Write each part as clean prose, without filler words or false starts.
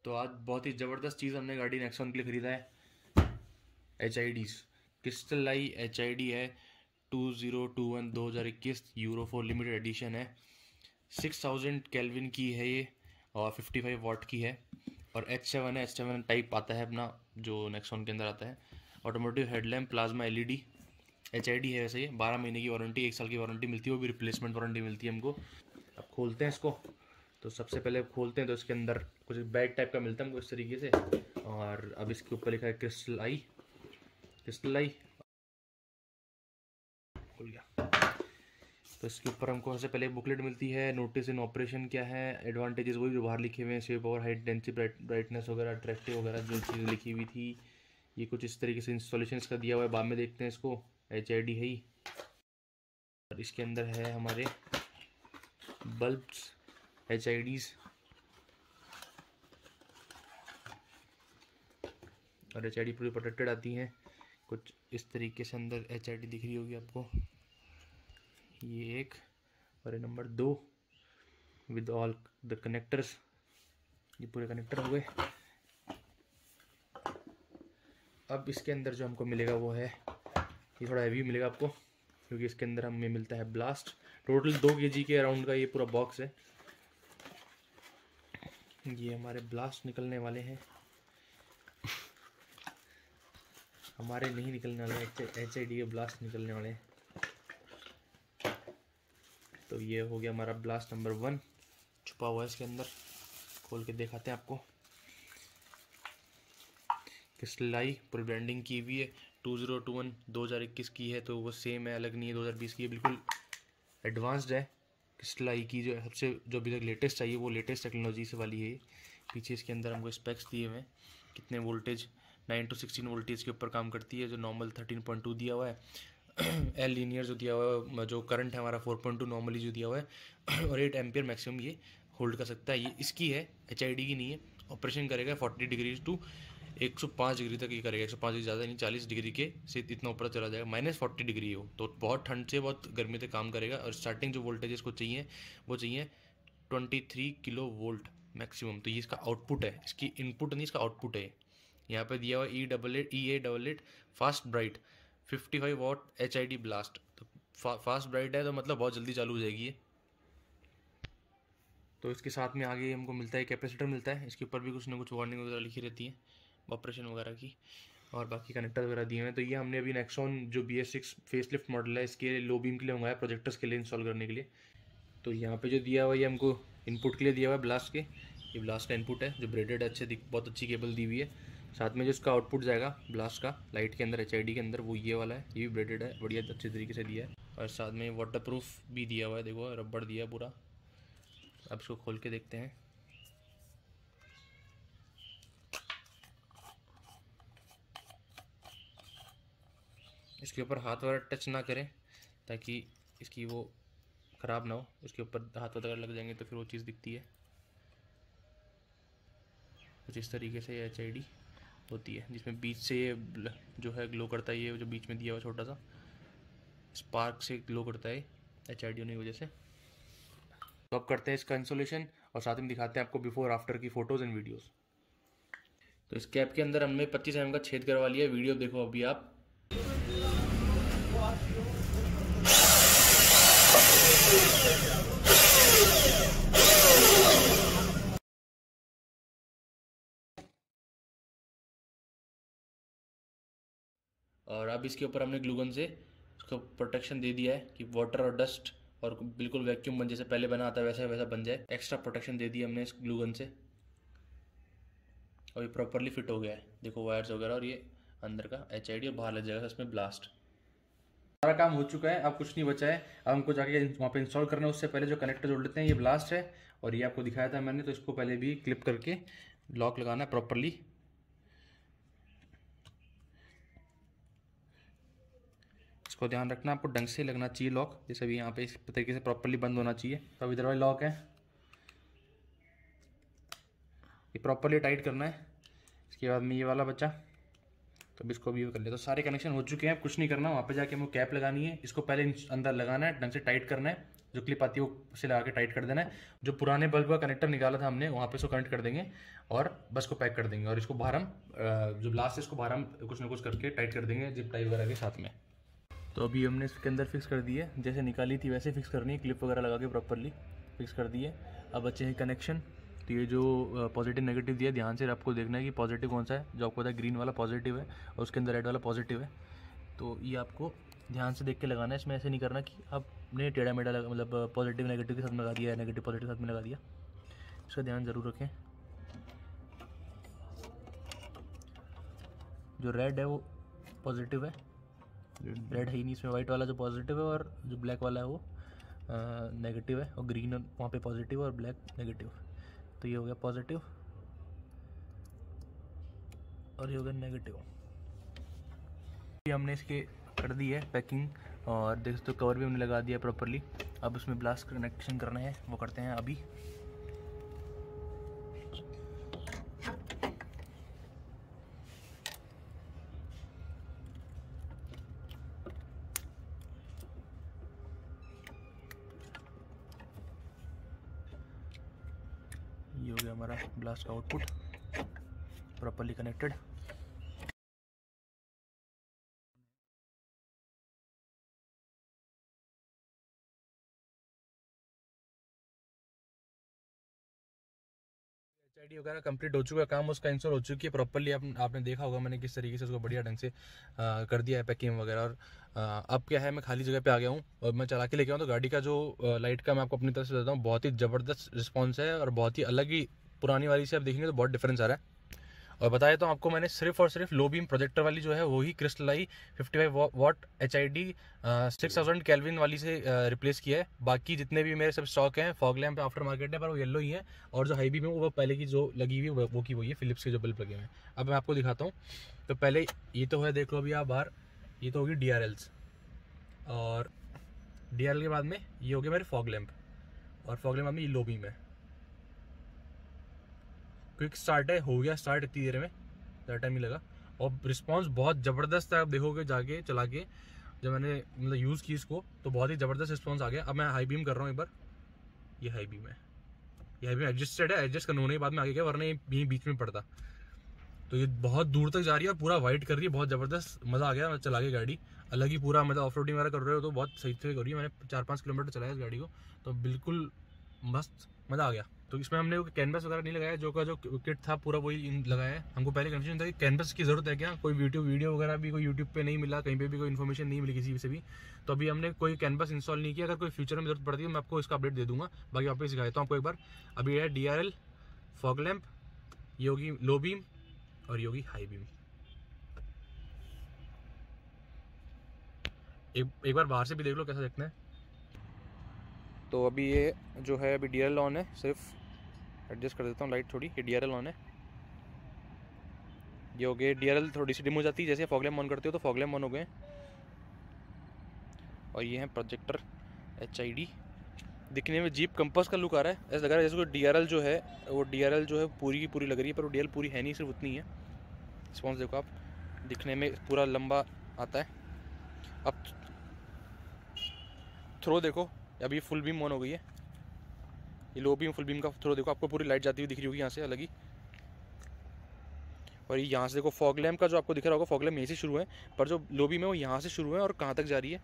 तो आज बहुत ही ज़बरदस्त चीज़ हमने गाड़ी नेक्सॉन के लिए ख़रीदा है। HIDs क्रिस्टल आई HID है 2021 2021 यूरो 4 लिमिटेड एडिशन है। 6000 केल्विन की है ये और 55 वाट की है और H7 है। H7 टाइप आता है अपना जो नेक्सॉन के अंदर आता है। Automotive headlamp, plasma LED, HID है। वैसे ये 12 महीने की वारंटी, 1 साल की वारंटी मिलती है, वो भी रिप्लेसमेंट वारंटी मिलती है हमको। अब खोलते हैं इसको। तो सबसे पहले खोलते हैं तो इसके अंदर कुछ बैग टाइप का मिलता है हमको इस तरीके से। और अब इसके ऊपर लिखा है क्रिस्टल आई। खुल गया। तो इसके ऊपर हमको सबसे पहले बुकलेट मिलती है, नोटिस इन ऑपरेशन क्या है, एडवांटेजेस वही जो बाहर लिखे हुए हैं, save power, height, density, brightness वगैरह, अट्रैक्टिव वगैरह जो चीज़ें लिखी हुई थी। ये कुछ इस तरीके से इंस्टॉलेशन इसका दिया हुआ है। बाद में देखते हैं इसको। HID है ही। और इसके अंदर है हमारे बल्ब्स HIDs और HID पूरी प्रोटेक्टेड आती हैं। कुछ इस तरीके से अंदर HID दिख रही होगी आपको। ये एक और ये number 2 with all the connectors. ये पूरे कनेक्टर हो गए। अब इसके अंदर जो हमको मिलेगा वो है, ये थोड़ा हैवी मिलेगा आपको क्योंकि इसके अंदर हमें मिलता है ब्लास्ट। टोटल 2 kg के अराउंड का ये पूरा बॉक्स है। ये हमारे ब्लास्ट निकलने वाले हैं। हमारे नहीं निकलने वाले, HID के ब्लास्ट निकलने वाले हैं। तो ये हो गया हमारा ब्लास्ट नंबर 1 छुपा हुआ है इसके अंदर। खोल के दिखाते हैं आपको। क्रिस्टल आई पूरी ब्रांडिंग की हुई है। 2021 2021 की है तो वो सेम है, अलग नहीं है। 2020 की है, बिल्कुल एडवांस्ड है। क्रिस्टल आई की जो सबसे जो अभी तक लेटेस्ट चाहिए वो लेटेस्ट टेक्नोलॉजी से वाली है। पीछे इसके अंदर हमको स्पेक्स दिए हुए हैं, कितने वोल्टेज 9 to 16 वोल्टेज के ऊपर काम करती है। जो नॉर्मल 13.2 दिया हुआ है। एल लीनियर जो दिया हुआ है, जो करंट है हमारा 4.2 नॉर्मली जो दिया हुआ है और 8 एम्पियर मैक्सिमम ये होल्ड कर सकता है। ये इसकी है, HID की नहीं है। ऑपरेशन करेगा 40 डिग्री टू 105 डिग्री तक ये करेगा। 105 डिग्री ज़्यादा नहीं, 40 डिग्री के से इतना ऊपर चला जाएगा। -40 डिग्री हो तो बहुत ठंड से बहुत गर्मी तक काम करेगा। और स्टार्टिंग जो वोल्टेज इसको चाहिए वो चाहिए 23 किलो वोल्ट मैक्सिमम। तो ये इसका आउटपुट है, इसकी इनपुट नहीं, इसका आउटपुट है। यहाँ पे दिया हुआ EA88 fast bright 55 watt HID ballast. तो फास्ट ब्राइट है तो मतलब बहुत जल्दी चालू हो जाएगी ये। तो इसके साथ में आगे हमको मिलता है कैपेसिटर मिलता है। इसके ऊपर भी कुछ ना कुछ वार्निंग वगैरह लिखी रहती है ऑपरेशन वगैरह की, और बाकी कनेक्टर वगैरह दिए हुए हैं। तो ये हमने अभी नेक्सॉन जो BS6 फेसलिफ्ट मॉडल है इसके लो बीम के लिए मंगाया, प्रोजेक्टर्स के लिए इंस्टॉल करने के लिए। तो यहाँ पे जो दिया हुआ है ये हमको इनपुट के लिए दिया हुआ है ब्लास्ट के। ये ब्लास्ट का इनपुट है जो ब्रेडेड है, बहुत अच्छी केबल दी हुई है। साथ में जो इसका आउटपुट जाएगा ब्लास्ट का लाइट के अंदर, HID के अंदर, वो ये वाला है। ये भी ब्रेडेड है, बढ़िया अच्छे तरीके से दिया है। और साथ में वाटर प्रूफ भी दिया हुआ है, देखो रबड़ दिया है पूरा। अब इसको खोल के देखते हैं। इसके ऊपर हाथ वगैरह टच ना करें ताकि इसकी वो ख़राब ना हो। इसके ऊपर हाथ वगैरह लग जाएंगे तो फिर वो चीज़ दिखती है। कुछ इस तरीके से ये HID होती है जिसमें बीच से ये जो है ग्लो करता है। ये जो बीच में दिया हुआ छोटा सा स्पार्क से ग्लो करता है HID होने की वजह से। तो अब करते हैं इसका इंस्टॉलेशन और साथ में दिखाते हैं आपको बिफोर आफ्टर की फ़ोटोज़ एंड वीडियोज़। तो इस कैप के अंदर हमने 25 mm का छेद करवा लिया। वीडियो देखो अभी आप। और अब इसके ऊपर हमने ग्लूगन से उसको प्रोटेक्शन दे दिया है कि वाटर और डस्ट और बिल्कुल वैक्यूम बन जैसे पहले बना आता है वैसा बन जाए। एक्स्ट्रा प्रोटेक्शन दे दिया हमने इस ग्लूगन से और ये प्रॉपरली फिट हो गया है। देखो वायर्स वगैरह और ये अंदर का HID और बाहर लग जाएगा इसमें ब्लास्ट। सारा काम हो चुका है, अब कुछ नहीं बचा है। अब हमको जाके वहाँ पे इंस्टॉल करना है। उससे पहले जो कनेक्टर जोड़ लेते हैं। ये ब्लास्ट है और ये आपको दिखाया था मैंने, तो इसको पहले भी क्लिप करके लॉक लगाना है प्रॉपरली। इसको ध्यान रखना, आपको ढंग से लगना चाहिए लॉक, जैसे भी यहाँ पे इस तरीके से प्रॉपरली बंद होना चाहिए। तो इधर वाला लॉक है, ये प्रॉपरली टाइट करना है। इसके बाद में ये वाला बचा, तो अब इसको भी कर लिया। तो सारे कनेक्शन हो चुके हैं, कुछ नहीं करना। वहाँ पे जाके हमको कैप लगानी है, इसको पहले अंदर लगाना है, ढंग से टाइट करना है। जो क्लिप आती है वो उसे लगा के टाइट कर देना है। जो पुराने बल्ब का कनेक्टर निकाला था हमने वहाँ पे इसको कनेक्ट कर देंगे और बस को पैक कर देंगे, और इसको बाहर हम जो ब्लास्ट है इसको बाहर हम कुछ ना कुछ करके टाइट कर देंगे जिप टाइप वगैरह के साथ में। तो अभी हमने इसके अंदर फिक्स कर दी है, जैसे निकाली थी वैसे फिक्स करनी है, क्लिप वगैरह लगा के प्रॉपरली फिक्स कर दी है। अब बचे हैं कनेक्शन। तो ये जो पॉजिटिव नेगेटिव दिया, ध्यान से आपको देखना है कि पॉजिटिव कौन सा है। जो आपको पता है ग्रीन वाला पॉजिटिव है और उसके अंदर रेड वाला पॉजिटिव है, तो ये आपको ध्यान से देख के लगाना है। इसमें ऐसे नहीं करना कि आपने टेढ़ा मेढ़ा मतलब पॉजिटिव नेगेटिव के साथ में लगा दिया है, नेगेटिव पॉजिटिव के साथ में लगा दिया। इसका ध्यान ज़रूर रखें। जो रेड है वो पॉजिटिव है, रेड है ही नहीं इसमें, वाइट वाला जो पॉजिटिव है और जो ब्लैक वाला है वो नेगेटिव है, और ग्रीन वहाँ पे पॉजिटिव और ब्लैक नेगेटिव। तो ये हो गया पॉजिटिव और ये हो गया नेगेटिव। ये हमने इसके कर दी है पैकिंग, और देख सकते हो कवर भी हमने लगा दिया प्रॉपरली। अब उसमें ब्लास्ट कनेक्शन करना है, वो करते हैं अभी। ये हो गया हमारा ब्लास्ट का आउटपुट प्रॉपरली कनेक्टेड। HID वगैरह कंप्लीट हो चुका है, काम उसका इंस्टॉल हो चुकी है प्रॉपरली। आपने देखा होगा मैंने किस तरीके से उसको बढ़िया ढंग से कर दिया है पैकिंग वगैरह। और अब क्या है, मैं खाली जगह पे आ गया हूँ और मैं चला के लेके आऊँ। तो गाड़ी का जो लाइट का मैं आपको अपनी तरफ से बताता हूँ, बहुत ही ज़बरदस्त रिस्पॉन्स है और बहुत ही अलग ही पुरानी वाली से आप देखेंगे तो बहुत डिफरेंस आ रहा है। और बताया तो आपको मैंने सिर्फ और सिर्फ लो बीम प्रोजेक्टर वाली जो है वही crystal eye 55 watt HID 6000 kelvin वाली से रिप्लेस किया है। बाकी जितने भी मेरे सब स्टॉक हैं फॉग लैम्प आफ्टर मार्केट है, पर वो येलो ही है। और जो हाई बीम है वो पहले की जो लगी हुई है वो की वही है, फिलिप्स के जो बल्ब लगे हुए हैं। अब मैं आपको दिखाता हूँ। तो पहले ये तो है, देख लो अभी आप बाहर, ये तो होगी DRLs, और DRL के बाद में ये हो गया मेरे फॉग लैम्प, और फॉग लैम्प में ये लो बीम है। क्विक स्टार्ट है, हो गया स्टार्ट इतनी देर में, ज़्यादा टाइम नहीं लगा। और रिस्पांस बहुत ज़बरदस्त है, आप देखोगे जाके चला के, जब मैंने मतलब यूज़ की इसको तो बहुत ही ज़बरदस्त रिस्पांस आ गया। अब मैं हाई बीम कर रहा हूँ एक बार, ये हाई बीम है, ये हाई बीम एडजस्टेड है, एडजस्ट करने होने के बाद में आगे गया, वरना ये बीच में पड़ता। तो ये बहुत दूर तक जा रही है और पूरा वाइट कर रही है, बहुत ज़बरदस्त मज़ा आ गया चला के गाड़ी। अलग ही पूरा मतलब ऑफ रोडिंग वगैरह कर रहे हो तो बहुत सही से कर रही है। मैंने 4-5 किलोमीटर चलाया इस गाड़ी को, तो बिल्कुल मस्त मज़ा आ गया। तो इसमें हमने कैनवस वगैरह नहीं लगाया, जो का जो किट था पूरा वही लगाया है। हमको पहले कंफ्यूजन था कि कैनवस की ज़रूरत है क्या, कोई वीडियो वगैरह भी कोई यूट्यूब पे नहीं मिला, कहीं पे भी कोई इन्फॉर्मेशन नहीं मिली किसी से भी। तो अभी हमने कोई कैनवस इंस्टॉल नहीं किया। अगर कोई फ्यूचर में जरूरत पड़ती है मैं आपको इसका अपडेट दे दूंगा। बाकी वापस सिखाता हूँ आपको एक बार। अभी है DRL, फॉग लैम्प, ये होगी लो बीम और ये होगी हाई बीम। एक बार बाहर से भी देख लो कैसा देखना है। तो अभी ये जो है अभी DRL ऑन है, सिर्फ एडजस्ट कर देता हूँ लाइट थोड़ी, ये DRL ऑन है। ये हो गए, DRL थोड़ी सी डिम हो जाती है जैसे फॉग लैम्प ऑन करते हो, तो फॉग लैम्प ऑन हो गए। और ये है प्रोजेक्टर HID। दिखने में जीप कंपास का लुक आ रहा है, ऐसा लग रहा है जैसे कोई DRL जो है वो DRL जो है पूरी की पूरी लग रही है, पर वो DRL पूरी है नहीं, सिर्फ उतनी है। रिस्पॉन्स देखो आप, दिखने में पूरा लंबा आता है। अब थ्रो देखो, अभी फुल बीम ऑन हो गई है। ये लो बीम फुल बीम का थ्रो देखो, आपको पूरी लाइट जाती हुई दिख रही होगी यहाँ से अलग ही। और ये यहाँ से देखो फॉग लैम्प का जो आपको दिख रहा होगा, फॉग लैम्प यहीं से शुरू है, पर जो लो बीम है वो यहाँ से शुरू है और कहाँ तक जा रही है,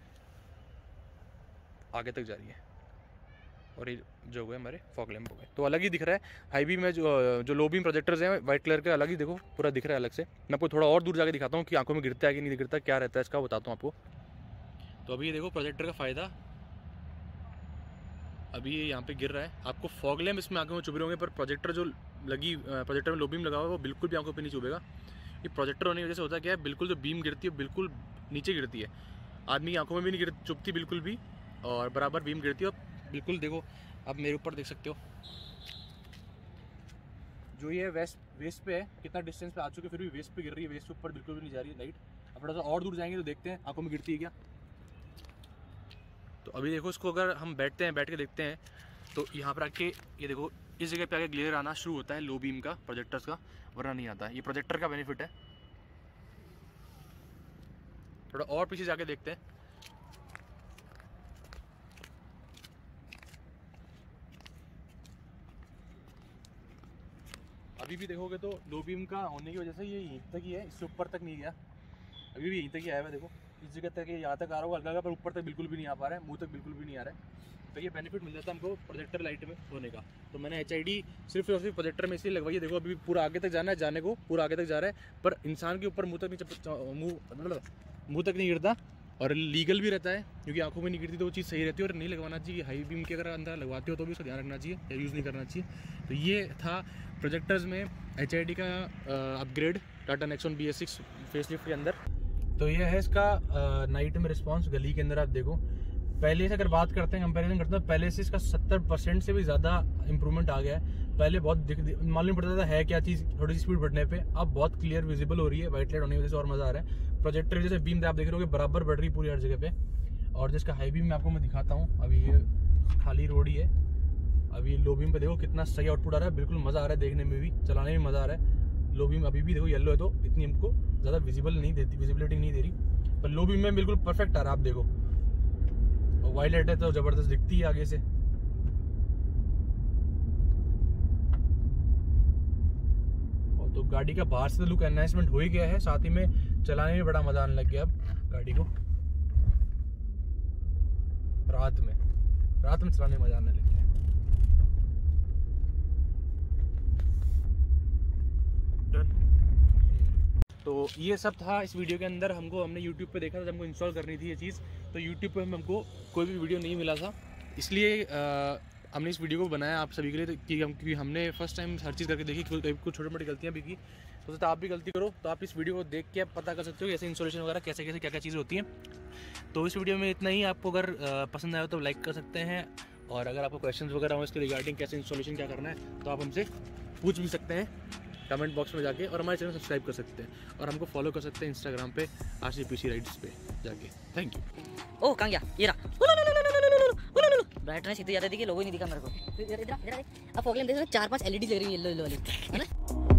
आगे तक जा रही है। और ये जो हो गए हमारे फॉग लैम्प हो गए, तो अलग ही दिख रहा है। हाई बीम में जो लो बीम प्रोजेक्टर्स हैं वाइट कलर के, अलग ही देखो पूरा दिख रहा है अलग से। मैं आपको थोड़ा और दूर जाके दिखाता हूँ कि आंखों में गिरता है कि नहीं गिरता, क्या रहता है इसका बताता हूँ आपको। तो अभी ये देखो प्रोजेक्टर का फ़ायदा, अभी ये यहाँ पे गिर रहा है, आपको फॉग लैम्प इसमें आंखों में चुभ रहे होंगे, पर प्रोजेक्टर जो लगी प्रोजेक्टर में लो बीम लगा हुआ है वो बिल्कुल भी आंखों पे नहीं चुभेगा। ये प्रोजेक्टर होने की वजह से होता क्या है, बिल्कुल जो बीम गिरती है बिल्कुल नीचे गिरती है, आदमी की आंखों में भी नहीं चुभती बिल्कुल भी, और बराबर बीम गिरती है। और बिल्कुल देखो आप मेरे ऊपर देख सकते हो, जो ये वेस्ट पे है, कितना डिस्टेंस पे आ चुके, फिर भी वेस्ट पे गिर रही है, वेस्ट के ऊपर बिल्कुल भी नहीं जा रही है लाइट। अब थोड़ा सा और दूर जाएंगे तो देखते हैं आंखों में गिरती है क्या। तो अभी देखो इसको अगर हम बैठ के देखते हैं, तो यहाँ पर आके ये देखो इस जगह पे आके ग्लेयर आना शुरू होता है लो बीम का प्रोजेक्टर्स का, वरना नहीं आता है। ये प्रोजेक्टर का बेनिफिट है। थोड़ा और पीछे जाके देखते हैं, अभी भी देखोगे तो लो बीम का होने की वजह से ये यहीं तक ही है, इससे ऊपर तक नहीं गया, अभी भी यहीं तक ही आया हुआ है। देखो इस जगह तक यहाँ तक आ रहा होगा हल्का, पर ऊपर तक बिल्कुल भी नहीं आ पा रहा है, मुँह तक बिल्कुल भी नहीं आ रहा है। तो ये बेनिफिट मिल जाता है हमको प्रोजेक्टर लाइट में होने का। तो मैंने HID सिर्फ और सिर्फ प्रोजेक्टर में इसलिए लगवाई है। देखो अभी पूरा आगे तक जाना है, जाने को पूरा आगे तक जा रहा है, पर इंसान के ऊपर मुँह तक नहीं गिरता और लीगल भी रहता है, क्योंकि आंखों में नहीं गिरती तो वो चीज़ सही रहती है। और नहीं लगवाना चाहिए, हाई बीम के अगर अंदर लगवाते हो तो भी उसका ध्यान रखना चाहिए या यूज़ नहीं करना चाहिए। तो ये था प्रोजेक्टर्स में HID का upgrade Tata Nexon BS6 facelift के अंदर। तो ये है इसका नाइट में रिस्पॉन्स। गली के अंदर आप देखो, पहले से अगर बात करते हैं, कंपैरिजन करते हैं, पहले से इसका 70% से भी ज़्यादा इंप्रूवमेंट आ गया है। पहले बहुत मालूम पड़ता था है क्या चीज़, थोड़ी सी स्पीड बढ़ने पे, अब बहुत क्लियर विजिबल हो रही है वाइट लाइट होने की वजह से, और मज़ा आ रहा है। प्रोजेक्टर जैसे बीम आप देख रहे हो बराबर बढ़ रही पूरी हर जगह पे। और जिसका हाई बीम मैं आपको मैं दिखाता हूँ, अभी ये खाली रोड ही है, अभी लो बीम पे देखो कितना सही आउटपुट आ रहा है, बिल्कुल मज़ा आ रहा है देखने में भी, चलाने में मज़ा आ रहा है। लो बीम अभी भी देखो येलो है तो इतनी हमको ज़्यादा विजिबिलिटी नहीं दे रही, पर लो बीम में बिल्कुल परफेक्ट आ रहा है। आप देखो वाइट लाइट है तो ज़बरदस्त दिखती है आगे से। और तो गाड़ी का बाहर से लुक एनहांसमेंट हो ही गया है, साथ ही में चलाने में बड़ा मज़ा आने लग गया अब गाड़ी को। रात में चलाने में मज़ा आने लग गया। तो ये सब था इस वीडियो के अंदर। हमने YouTube पे देखा था, हमको इंस्टॉल करनी थी ये चीज़, तो YouTube पे हमको कोई भी वीडियो नहीं मिला था, इसलिए हमने इस वीडियो को बनाया आप सभी के लिए। क्योंकि हमने फर्स्ट टाइम हर चीज़ करके देखी, कुछ छोटी मोटी गलतियाँ भी की, तो सोचा आप भी गलती करो तो आप इस वीडियो को देख के आप पता कर सकते हो कैसे इंस्टॉलेशन वगैरह कैसे क्या क्या चीज़ें होती हैं। तो इस वीडियो में इतना ही। आपको अगर पसंद आया तो लाइक कर सकते हैं, और अगर आपको क्वेश्चन वगैरह हो इसके रिगार्डिंग कैसे इंस्टॉलेशन क्या करना है तो आप हमसे पूछ भी सकते हैं कमेंट बॉक्स में जाके, और हमारे चैनल सब्सक्राइब कर सकते हैं, और हमको फॉलो कर सकते हैं इंस्टाग्राम पे RCPC राइड्स पे जाके। Thank you. ओ कहाँ गया ये रहा, ब्राइटनेस इतनी ज़्यादा थी कि लोगो ही नहीं दिखा मेरे को। इधर अब फॉग लैंप देख रहे हो, 4-5 LED लग रही है येलो वाली, है ना।